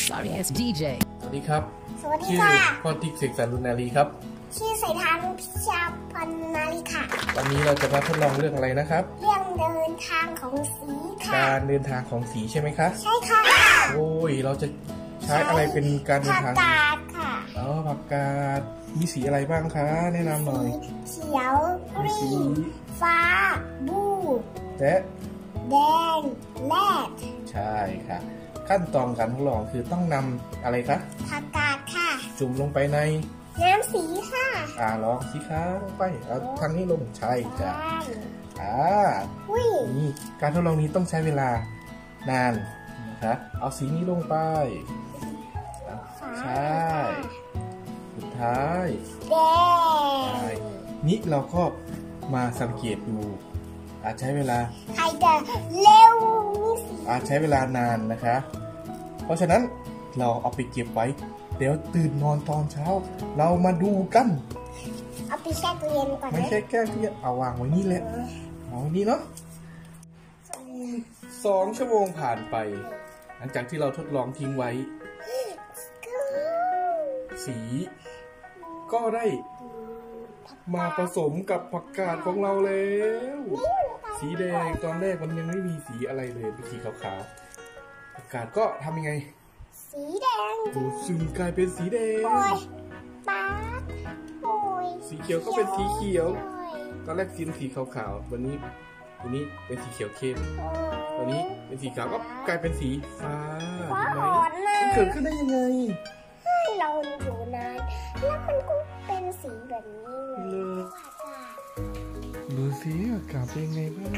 sorry ass DJ สวัสดีครับสวัสดีค่ะพ่อติ๊กเสกสรรลุนารีครับชื่อสายทานพิชาพันนาลีค่ะวันนี้เราจะมาทดลองเรื่องอะไรนะครับเรื่องเดินทางของสีค่ะการเดินทางของสีใช่ไหมคะใช่ค่ะโอ้ยเราจะใช้อะไรเป็นการเดินทางผักกาดค่ะผักกาดมีสีอะไรบ้างคะแนะนำหน่อยเขียวกรีนฟ้าบูและแดงแรดใช่ค่ะขั้นตอนการทดลองคือต้องนำอะไรคะผักกาดค่ะจุ่มลงไปในน้ำสีค่ะลองสิคะลงไปเอาทางนี้ลงใช่จ้ะนี่การทดลองนี้ต้องใช้เวลานานนะคะเอาสีนี้ลงไปใช่สุดท้ายแดงนี่เราก็มาสังเกตดูอาจใช้เวลาใครจะเร็วอาจใช้เวลานานนะคะเพราะฉะนั้นเราเอาไปเก็บไว้เดี๋ยวตื่นนอนตอนเช้าเรามาดูกันเอาไปแช่ตู้เย็นก่อนไม่ใช่แก้ตู้เย็นเอาวางไว้นี่แหละเอาไว้นี่เนาะ2 ชั่วโมงผ่านไปหลังจากที่เราทดลองทิ้งไว้สีก็ได้มาผสมกับผักกาดของเราแล้วสีแดงตอนแรกมันยังไม่มีสีอะไรเลยเป็นสีขาวๆผักกาดก็ทำยังไงสีแดงดูดซึมกลายเป็นสีแดงป๊าสีเขียวก็เป็นสีเขียวตอนแรกสีขาวๆวันนี้เป็นสีเขียวเข้มวันนี้เป็นสีขาวก็กลายเป็นสีฟ้าเห็นไหมมันเกิดขึ้นได้ยังไงเราอยู่นานแล้วมันก็เป็นสีแบบนี้เลยดูสิอากาศเป็นยังไงบ้าง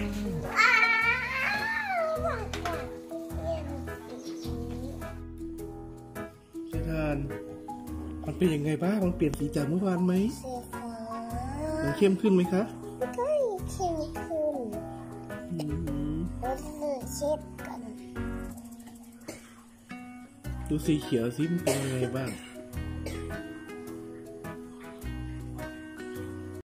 เจดานมันเป็นยังไงบ้างมันเปลี่ยนสีจากเมื่อวานไหมสีฟ้ามันเข้มขึ้นไหมคะก็เข้มขึ้นเราจะเช็ดกันดูสีเขียวสิมันเป็นยังไงบ้าง